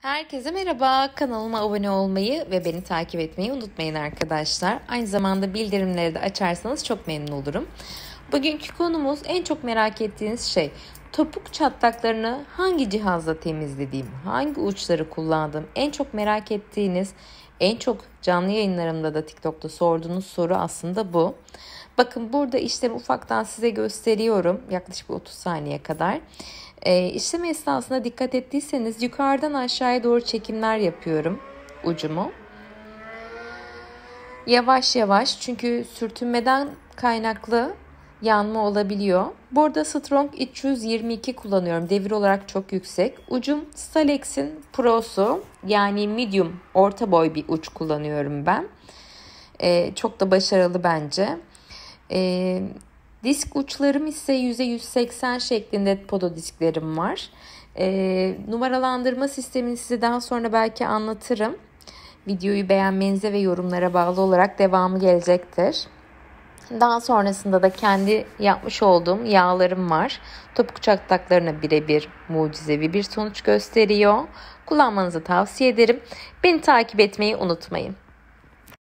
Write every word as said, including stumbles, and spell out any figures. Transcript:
Herkese merhaba. Kanalıma abone olmayı ve beni takip etmeyi unutmayın arkadaşlar. Aynı zamanda bildirimleri de açarsanız çok memnun olurum. Bugünkü konumuz en çok merak ettiğiniz şey. Topuk çatlaklarını hangi cihazla temizlediğim, hangi uçları kullandığım, en çok merak ettiğiniz, en çok canlı yayınlarımda da TikTok'ta sorduğunuz soru aslında bu. Bakın burada işlemi ufaktan size gösteriyorum. Yaklaşık otuz saniye kadar. E, işlem esnasında dikkat ettiyseniz yukarıdan aşağıya doğru çekimler yapıyorum ucumu. Yavaş yavaş, çünkü sürtünmeden kaynaklı yanma olabiliyor. Burada Strong üç yüz yirmi iki kullanıyorum. Devir olarak çok yüksek. Ucum Stalex'in Pro'su, yani medium, orta boy bir uç kullanıyorum ben. E, çok da başarılı bence. E, disk uçlarım ise yüze yüz seksen şeklinde podo disklerim var. E, numaralandırma sistemini size daha sonra belki anlatırım. Videoyu beğenmenize ve yorumlara bağlı olarak devamı gelecektir. Daha sonrasında da kendi yapmış olduğum yağlarım var. Topuk çatlaklarına birebir mucizevi bir sonuç gösteriyor. Kullanmanızı tavsiye ederim. Beni takip etmeyi unutmayın.